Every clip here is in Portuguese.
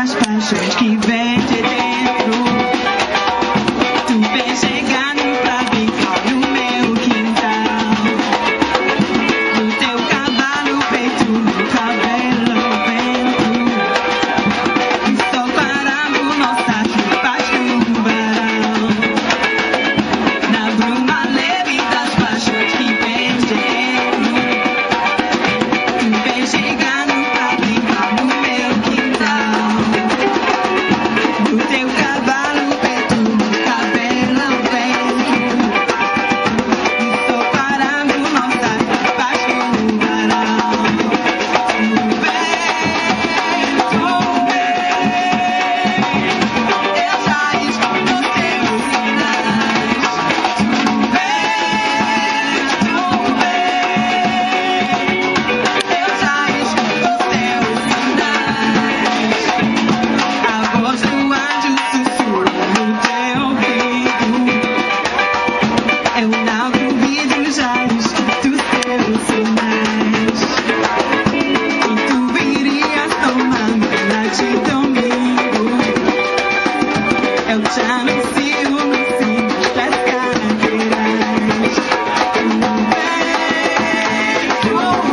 das paixões que vem de dentro. Tu vem chegando pra brincar no meu quintal. No teu cavalo, peito, no cabelo, vento. Estou parando nossas roupas no verão. Na bruma leve das paixões que vem de dentro. Tu vem chegando pra brincar no meu quintal. No teu cavalo, peito, no cabelo, vento. Estou parando nossas roupas no verão. No vento, eu já escuto teus sinais. No vento, eu já escuto teus sinais. A voz do anjo sussurra no teu ouvido. Eu não duvido, já escuto teus sinais. E tu virias tomando noite domingo. Eu te anuncio no fim das carreiras. No vento,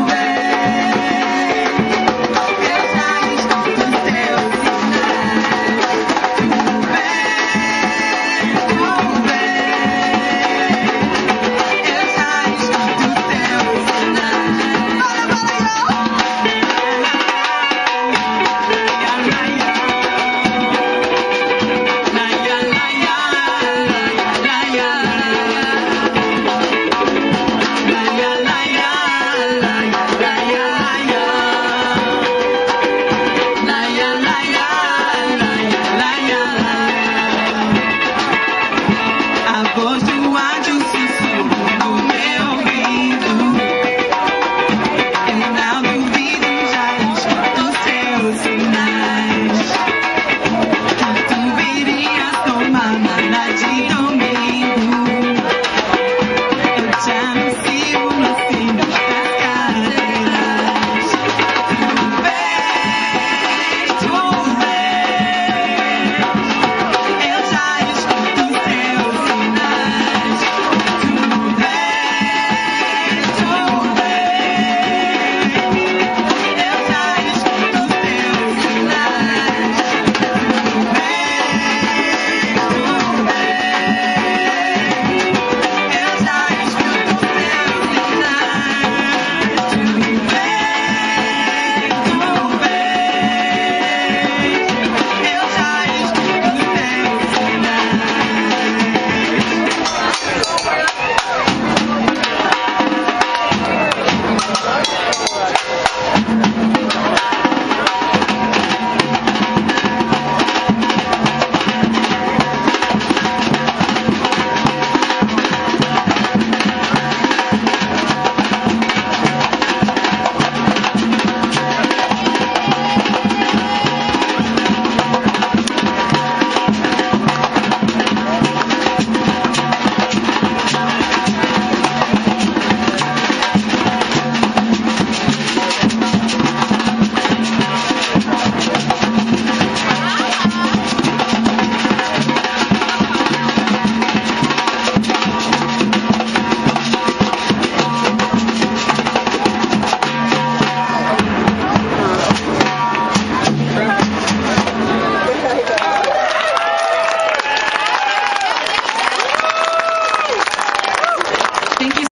eu já escuto teus sinais. No vento, eu já escuto teus sinais. La